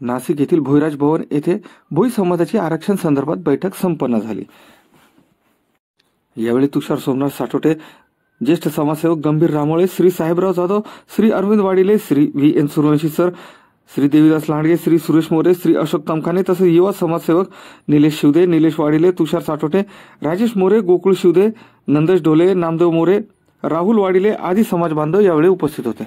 नाशिक येथील भोईराज भवन येथे भोई समाजाची आरक्षण संदर्भात बैठक संपन्न झाली। यावेळी तुषार सोमनाथ साठोटे, ज्येष्ठ समाजसेवक गंभीर रामोळे, श्री साहेबराव जाधव, श्री अरविंद वाडिले, श्री V.N. सूर्यवंशी सर, श्री देवीदास लांडगे, श्री सुरेश मोरे, श्री अशोक तमखाने तसेच युवा समाजसेवक निलेश शिवदे, निलेश वाडिले, तुषार साठोटे, राजेश मोरे, गोकुळ शिवदे, नंदेश ढोले, नामदेव मोरे, राहुल वाडिले आदी समाज बांधव यावेळी उपस्थित होते।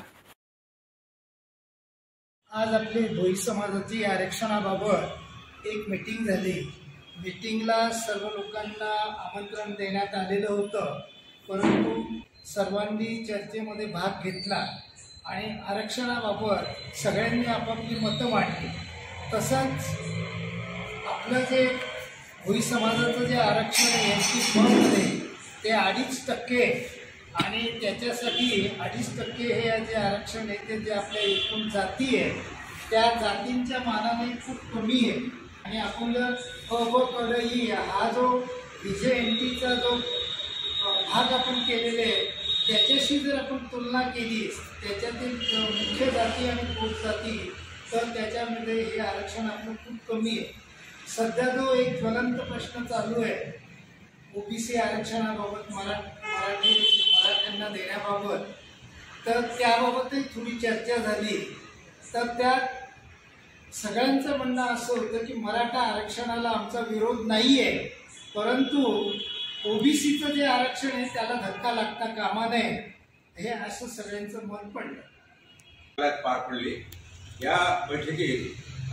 आज आपली भोई समाजाची आरक्षणाबाबत एक मीटिंग झाली। मीटिंगला सर्व लोकांना आमंत्रण देण्यात आलेलं होतं, परंतु सर्वांनी चर्चेमध्ये भाग घेतला आणि आरक्षणाबाबत सगळ्यांनी आपापली मतं मांडली। तसंच आपलं जे भोई समाजाचं जे आरक्षण आहे यांची मध्ये ते 2.5% आणि त्याच्यासाठी 2.5% हे जे आरक्षण आहे ते जे आपल्या एकूण जाती आहे त्या जातींच्या मानाने खूप कमी आहे। आणि आपलं कडई हा जो VJNTचा जो भाग आपण केलेले आहे त्याच्याशी जर आपण तुलना केली त्याच्यातील मुख्य जाती आणि पोटजाती तर त्याच्यामध्ये हे आरक्षण आपलं खूप कमी आहे। सध्या जो एक ज्वलंत प्रश्न चालू आहे OBC आरक्षणाबाबत मराठ्यांना देण्याबाबत, तर त्याबाबतही थोडी चर्चा झाली। तर त्यात सगळ्यांचं म्हणणं असं होतं की मराठा आरक्षणाला आमचा विरोध नाही आहे, परंतु OBCचं जे आरक्षण आहे त्याला धक्का लागता कामा नये हे असं सगळ्यांचं मत पडलं। पार पडली या बैठकीत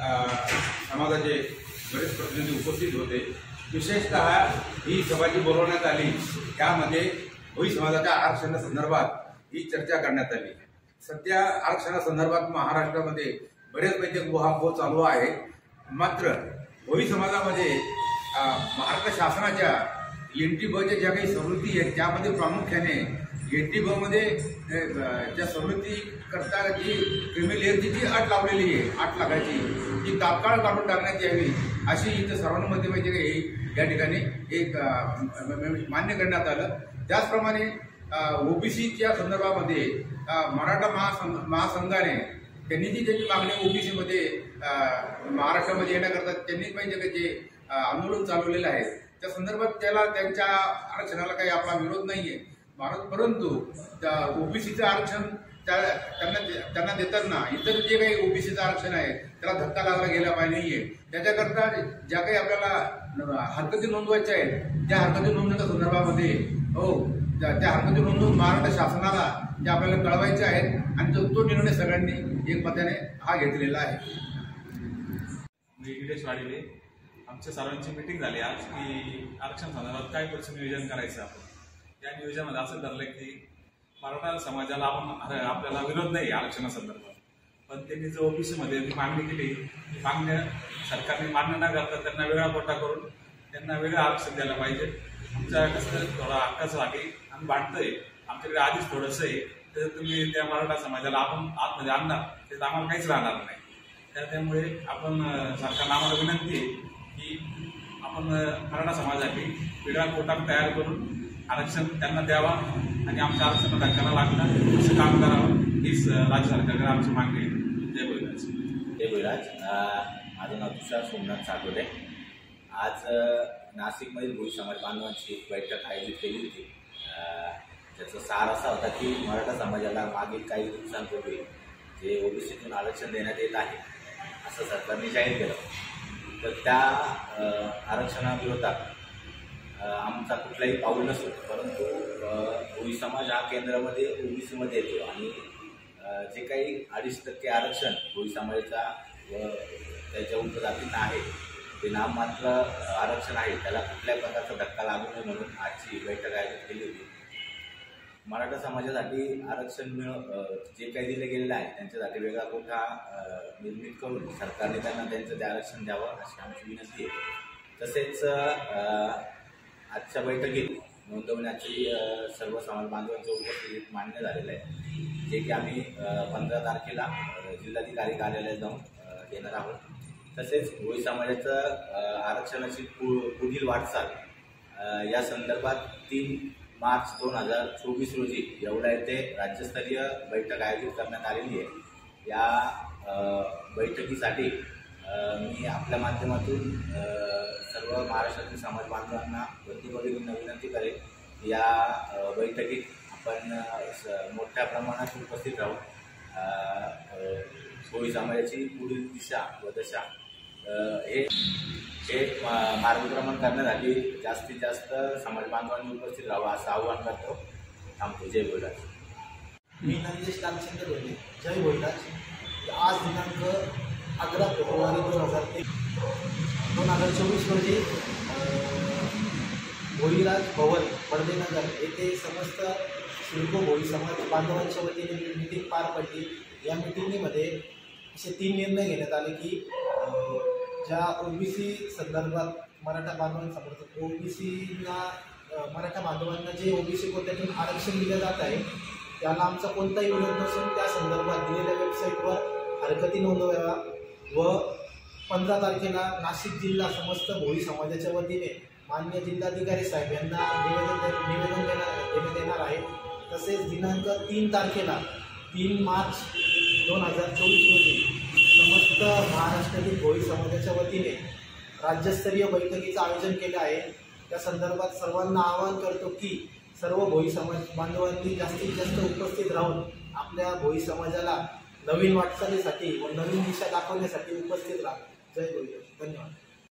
समाजाचे बरेच प्रतिनिधी उपस्थित होते। विशेषतः ही सभा जी बोलवण्यात आली त्यामध्ये भोई समाजाच्या आरक्षणासंदर्भात ही चर्चा करण्यात आली। सध्या आरक्षणासंदर्भात महाराष्ट्रामध्ये बरेचपैकी उहापोह चालू आहे। मात्र भोई समाजामध्ये महाराष्ट्र शासनाच्या NT-ब ज्या काही सवलती आहेत त्यामध्ये प्रामुख्याने NT-ब मध्ये ज्या सवलती करता जी क्रिमिलेअरची जी अट लावलेली आहे 8 लाखाची ती तात्काळ काढून टाकण्यात यावी अशी इथं सर्वांमध्ये म्हणजे काही या ठिकाणी एक मान्य करण्यात आलं। त्याचप्रमाणे OBCच्या संदर्भामध्ये मराठा महासंघाने त्यांनी जी त्याची मागणी OBC मध्ये महाराष्ट्रामध्ये येण्याकरता त्यांनी म्हणजे जे आंदोलन चालवलेलं आहे त्या संदर्भात त्याला त्यांच्या आरक्षणाला काही आपला विरोध नाहीये, परंतु OBCचं आरक्षण त्यांना देताना इतर जे काही OBCचं आरक्षण आहे त्याला धक्का लागला गेला पाहिजे नाहीये। त्याच्याकरता ज्या काही आपल्याला हरकती नोंदवायच्या आहेत त्या हरकती नोंदण्याच्या संदर्भामध्ये त्या हरकती नोंदवून महाराष्ट्र शासनाला त्या आपल्याला कळवायच्या आहेत आणि तो निर्णय सगळ्यांनी एकमताने हा घेतलेला आहे। मी निलेश वाडिले, आमच्या सर्वांची मीटिंग झाली आज की आरक्षण संदर्भात काय पुढचं नियोजन करायचं आपण। या नियोजनामध्ये असं ठरलं की मराठा समाजाला आपल्याला विरोध नाही आरक्षणासंदर्भात, पण त्यांनी जो OBC मध्ये ती मागणी केली ती मागण्या सरकारने मान्य न करता त्यांना वेगळा कोटा करून त्यांना वेगळं आरक्षण द्यायला पाहिजे। आमच्या कसं थोडा हक्काचं आहे आम्ही वाटतंय आमच्याकडे आधीच थोडंसं आहे, तर तुम्ही त्या मराठा समाजाला आपण आतमध्ये आणणार ते आम्हाला काहीच राहणार नाही। त्यामुळे आपण सरकारला आम्हाला विनंती आहे की आपण मराठा समाजासाठी वेगळा कोटा तयार करून आरक्षण त्यांना द्यावा आणि आमच्या आरक्षणाला धक्का लागणार असं काम करावं हीच राज्य सरकारकडे आमची मागणी आहे। जय भोईराज। जय भोईराज। माझं नाव तुषार सोमनाथ साठोटे। आज नाशिकमधील भोई समाज बांधवांची एक बैठक आयोजित केली होती। त्याचा सार असा होता की मराठा समाजाला मागील काही दिवसांपूर्वी जे OBCतून आरक्षण देण्यात येत आहे असं सरकारने जाहीर केलं, तर त्या आरक्षणाविरोधात आमचा कुठलाही पाऊल नसतो, परंतु भोई समाज हा केंद्रामध्ये OBC मध्ये येतो आणि जे काही 2.5% आरक्षण भोई समाजाचा व त्याच्या उपजातींना आहे ते नाममात्र आरक्षण आहे, त्याला कुठल्याही प्रकारचा धक्का लागू नये म्हणून आजची बैठक आयोजित केली होती। मराठा समाजासाठी आरक्षण जे काही दिले गेलेलं आहे त्यांच्यासाठी वेगळा कोटा निर्मित करून सरकारने त्यांना त्यांचं ते आरक्षण द्यावं अशी आमची विनंती आहे। तसेच आजच्या बैठकीत नोंदवण्याची सर्व समाज बांधवांच्या उपस्थितीत मान्य झालेलं आहे, जे की आम्ही 15 तारखेला जिल्हाधिकारी कार्यालयात जाऊन देणार आहोत। तसेच भोई समाजाचं आरक्षणाची पुढील वाटचाल या संदर्भात 3 मार्च 2024 रोजी येवला येथे राज्यस्तरीय बैठक आयोजित करण्यात आलेली आहे। या बैठकीसाठी मी आपल्या माध्यमातून सर्व महाराष्ट्रातील समाज बांधवांना विनंती करेन, या बैठकीत आपण मोठ्या प्रमाणात उपस्थित राहू. भोई समाजाची पुढील दिशा व दशा हे मार्गक्रमण करण्यासाठी जास्तीत जास्त समाज बांधवांनी उपस्थित राहावं असं आवाहन करतो. थांबतो. जय भोईराज. मी नंदेश लालचंद्र बोलले. जय भोईराज. आज दिनांक 11 फेब्रुवारी 2024 रोजी भोईराज भवन बर्देनगर येथे समस्त सिडको भोई समाज बांधवांच्या वतीने मीटिंग पार पडली. या मीटिंगमध्ये असे 3 निर्णय घेण्यात आले की ज्या ओबीसी संदर्भात मराठा बांधवांसमोर मराठा बांधवांना जे ओबीसी कोट्यातून आरक्षण दिलं जात आहे त्याला आमचा कोणताही विरोध नसून त्या संदर्भात दिलेल्या वेबसाईटवर हरकती नोंदवाव्या व 15 तारखेला नाशिक जिल्हा समस्त भोई समाजाच्या वतीने माननीय जिल्हाधिकारी साहेब यांना निवेदन देण्यात येणार आहे. तसेच दिनांक 3 तारखेला 3 मार्च 2024 रोजी समस्त महाराष्ट्रातील भोई समाजाच्या वतीने राज्यस्तरीय बैठकीचं आयोजन केलं आहे. त्या संदर्भात सर्वांना आवाहन करतो की सर्व भोई समाज बांधवांनी जास्तीत जास्त उपस्थित राहून आपल्या भोई समाजाला नवीन वाटचालीसाठी व नवीन दिशा दाखवण्यासाठी उपस्थित राहा. जय भोई. धन्यवाद.